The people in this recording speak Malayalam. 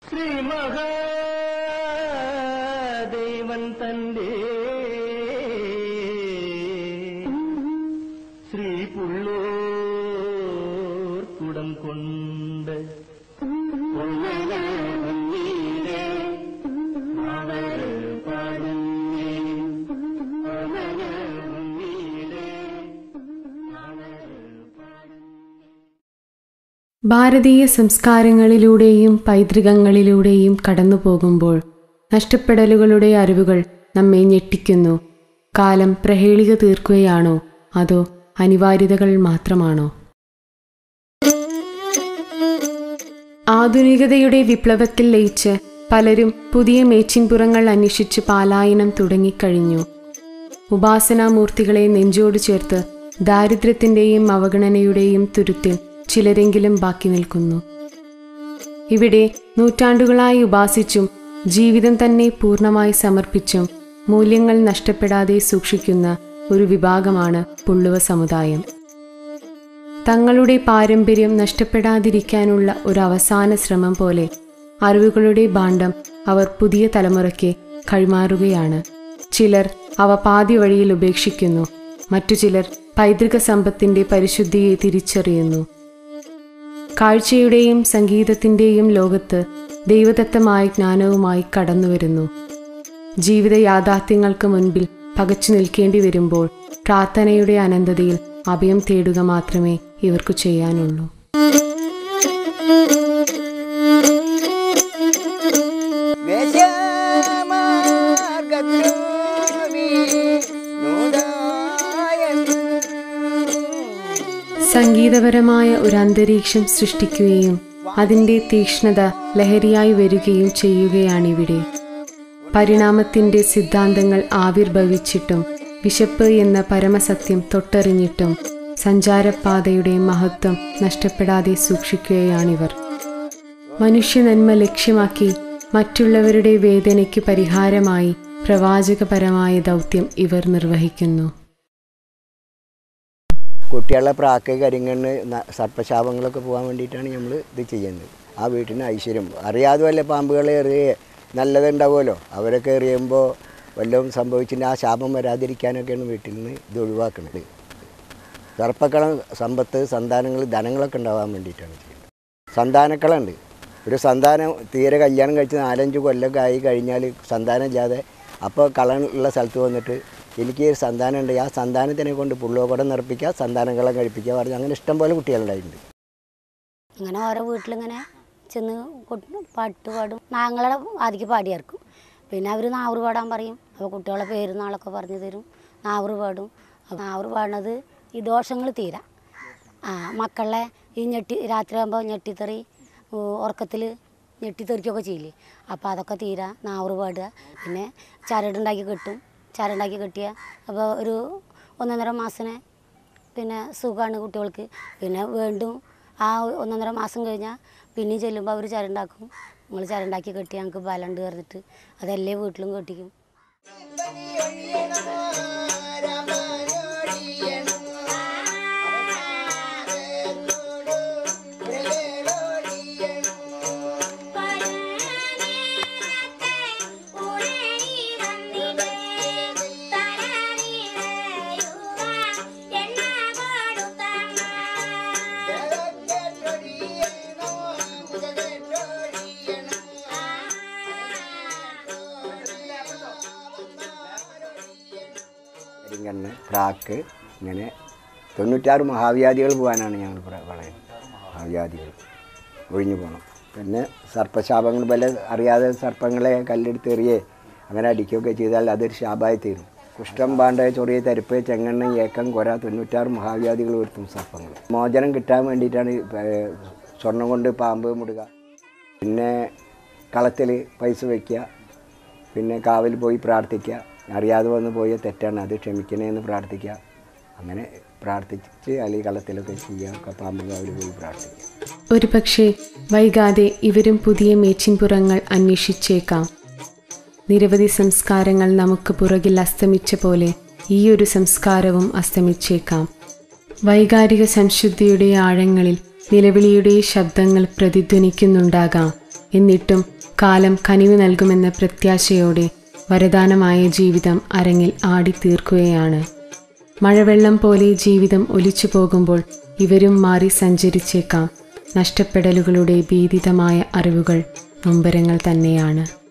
ശ്രീ മഹാദേവൻ തന്റെ ശ്രീ പുള്ളൂർ കുടം കൊണ്ട് ഭാരതീയ സംസ്കാരങ്ങളിലൂടെയും പൈതൃകങ്ങളിലൂടെയും കടന്നുപോകുമ്പോൾ നഷ്ടപ്പെടലുകളുടെ അറിവുകൾ നമ്മെ ഞെട്ടിക്കുന്നു. കാലം പ്രഹേളിക തീർക്കുകയാണോ അതോ അനിവാര്യതകൾ മാത്രമാണോ? ആധുനികതയുടെ വിപ്ലവത്തിൽ ലയിച്ച് പലരും പുതിയ മേച്ചിൻപുറങ്ങൾ അന്വേഷിച്ച് പലായനം തുടങ്ങിക്കഴിഞ്ഞു. ഉപാസനാമൂർത്തികളെ നെഞ്ചോട് ചേർത്ത് ദാരിദ്ര്യത്തിൻ്റെയും അവഗണനയുടെയും തുരുത്തിൽ ചിലരെങ്കിലും ബാക്കി നിൽക്കുന്നു. ഇവിടെ നൂറ്റാണ്ടുകളായി ഉപാസിച്ചും ജീവിതം തന്നെ പൂർണ്ണമായി സമർപ്പിച്ചും മൂല്യങ്ങൾ നഷ്ടപ്പെടാതെ സൂക്ഷിക്കുന്ന ഒരു വിഭാഗമാണ് പുള്ളുവ സമുദായം. തങ്ങളുടെ പാരമ്പര്യം നഷ്ടപ്പെടാതിരിക്കാനുള്ള ഒരു അവസാന ശ്രമം പോലെ അറിവുകളുടെ ഭാണ്ഡം അവർ പുതിയ തലമുറയ്ക്ക് കൈമാറുകയാണ്. ചിലർ അവ പാതി വഴിയിൽ ഉപേക്ഷിക്കുന്നു, മറ്റു ചിലർ പൈതൃക സമ്പത്തിൻ്റെ പരിശുദ്ധിയെ തിരിച്ചറിയുന്നു. കാഴ്ചയുടെയും സംഗീതത്തിൻ്റെയും ലോകത്ത് ദൈവദത്തമായ ജ്ഞാനവുമായി കടന്നുവരുന്നു. ജീവിത യാഥാർത്ഥ്യങ്ങൾക്ക് മുൻപിൽ പകച്ചു നിൽക്കേണ്ടി വരുമ്പോൾ പ്രാർത്ഥനയുടെ അനന്തതയിൽ അഭയം തേടുക മാത്രമേ ഇവർക്കു ചെയ്യാനുള്ളൂ. സംഗീതപരമായ ഒരു അന്തരീക്ഷം സൃഷ്ടിക്കുകയും അതിൻ്റെ തീക്ഷ്ണത ലഹരിയായി വരികയും ചെയ്യുകയാണിവിടെ. പരിണാമത്തിൻ്റെ സിദ്ധാന്തങ്ങൾ ആവിർഭവിച്ചിട്ടും വിശപ്പ് എന്ന പരമസത്യം തൊട്ടറിഞ്ഞിട്ടും സഞ്ചാരപാതയുടെ മഹത്വം നഷ്ടപ്പെടാതെ സൂക്ഷിക്കുകയാണിവർ. മനുഷ്യനന്മ ലക്ഷ്യമാക്കി മറ്റുള്ളവരുടെ വേദനയ്ക്ക് പരിഹാരമായി പ്രവാചകപരമായ ദൗത്യം ഇവർ നിർവഹിക്കുന്നു. കുട്ടികളെ പ്രാക്ക് കരിങ്ങണ്ണ് സർപ്പശാപങ്ങളൊക്കെ പോകാൻ വേണ്ടിയിട്ടാണ് നമ്മൾ ഇത് ചെയ്യുന്നത്. ആ വീട്ടിന് ഐശ്വര്യം അറിയാതെ വല്ല പാമ്പുകളെ എറിയേ നല്ലതുണ്ടാവുമല്ലോ, അവരൊക്കെ എറിയുമ്പോൾ വല്ലതും സംഭവിച്ചിട്ട് ആ ശാപം വരാതിരിക്കാനൊക്കെയാണ് വീട്ടിൽ നിന്ന് ഇത് ഒഴിവാക്കുന്നത്. സർപ്പക്കളം സമ്പത്ത് സന്താനങ്ങൾ ധനങ്ങളൊക്കെ ഉണ്ടാവാൻ വേണ്ടിയിട്ടാണ് ചെയ്യുന്നത്. സന്താനക്കളുണ്ട്. ഒരു സന്താനം തീരെ കല്യാണം കഴിച്ച് 4-5 കൊല്ലമൊക്കെ ആയി കഴിഞ്ഞാൽ സന്താനം ഇല്ലാതെ അപ്പോൾ കളനുള്ള സ്ഥലത്ത് വന്നിട്ട് എനിക്ക് സന്താനം ഉണ്ട്, ആ സന്താനത്തിനെ കൊണ്ട് പുള്ളുവകുടം നിറപ്പിക്കുക, സന്താനങ്ങളെ കഴിപ്പിക്കുക പറഞ്ഞ് അങ്ങനെ ഇഷ്ടംപോലെ കുട്ടികളുണ്ടായിട്ടുണ്ട്. ഇങ്ങനെ ഓരോ വീട്ടിലിങ്ങനെ ചെന്ന് പാട്ട് പാടും. ഞങ്ങളെ ആദ്യം പാടിയിറക്കും. പിന്നെ അവർ നാവൂറ് പാടാൻ പറയും. അപ്പോൾ കുട്ടികളെ പേരുന്നാളൊക്കെ പറഞ്ഞു തരും. നാവൂറ് പാടും. നാവൂറ് പാടുന്നത് ഈ ദോഷങ്ങൾ തീരാം. മക്കളെ ഈ രാത്രിയാകുമ്പോൾ ഞെട്ടിത്തെറി ഉറക്കത്തിൽ ഞെട്ടിത്തെറിക്കുകയൊക്കെ ചെയ്യില്ലേ, അപ്പോൾ അതൊക്കെ തീരാ നാവൂറ് പാടുക. പിന്നെ ചരടുണ്ടാക്കി കെട്ടും. ചരടുണ്ടാക്കി കെട്ടിയ അപ്പോൾ ഒരു 1.5 മാസത്തിന് പിന്നെ സുഖമാണ് കുട്ടികൾക്ക്. പിന്നെ വീണ്ടും ആ 1.5 മാസം കഴിഞ്ഞാൽ പിന്നെയും ചെല്ലുമ്പോൾ അവർ ചരടുണ്ടാക്കും. നിങ്ങൾ ചരടുണ്ടാക്കി കെട്ടി ഞങ്ങൾക്ക് ബലമുണ്ട് പറഞ്ഞിട്ട് അതെല്ലേ വീട്ടിലും കെട്ടിക്കും. കരിങ്കണ്ണ് പ്രാക്ക് ഇങ്ങനെ 96 മഹാവ്യാധികൾ പോകാനാണ് ഞങ്ങൾ പറയുന്നത്. മഹാവ്യാധികൾ ഒഴിഞ്ഞു പോകണം. പിന്നെ സർപ്പശാപങ്ങൾ പല അറിയാതെ സർപ്പങ്ങളെ കല്ലെടുത്ത് എറിയേ അങ്ങനെ അടിക്കുകയൊക്കെ ചെയ്താൽ അതൊരു ശാപമായി തീരും. കുഷ്ഠം, പാണ്ഡ, ചൊറിയ, തരിപ്പ്, ചെങ്ങണ്ണ, ഏക്കം, കൊര 96 മഹാവ്യാധികൾ വരുത്തും സർപ്പങ്ങൾ. മോചനം കിട്ടാൻ വേണ്ടിയിട്ടാണ് സ്വർണം കൊണ്ട് പാമ്പ് മുടുക. പിന്നെ കളത്തിൽ പൈസ വയ്ക്കുക. പിന്നെ കാവിൽ പോയി പ്രാർത്ഥിക്കുക. അറിയാതെ വന്ന് പോയ തെറ്റാണ്, അത് ക്ഷമിക്കണേന്ന് പ്രാർത്ഥിക്കുക. അങ്ങനെ പ്രാർത്ഥിച്ച് അല്ലെങ്കിൽ കളത്തിലൊക്കെ ചെയ്യുക. പാമ്പ് കാവിൽ പോയി പ്രാർത്ഥിക്കുക. ഒരു പക്ഷേ വൈകാതെ ഇവരും പുതിയ മേച്ചിൻപുറങ്ങൾ അന്വേഷിച്ചേക്കാം. നിരവധി സംസ്കാരങ്ങൾ നമുക്ക് പുറകിൽ അസ്തമിച്ച പോലെ ഈയൊരു സംസ്കാരവും അസ്തമിച്ചേക്കാം. വൈകാരിക സംശുദ്ധിയുടെ ആഴങ്ങളിൽ നിലവിളിയുടെ ശബ്ദങ്ങൾ പ്രതിധ്വനിക്കുന്നുണ്ടാകാം. എന്നിട്ടും കാലം കനിവ് നൽകുമെന്ന പ്രത്യാശയോടെ വരദാനമായ ജീവിതം അരങ്ങിൽ ആടിത്തീർക്കുകയാണ്. മഴവെള്ളം പോലെ ജീവിതം ഒലിച്ചു പോകുമ്പോൾ ഇവരും മാറി സഞ്ചരിച്ചേക്കാം. നഷ്ടപ്പെടലുകളുടെ ഭീതിതമായ അറിവുകൾ നൊമ്പരങ്ങൾ തന്നെയാണ്.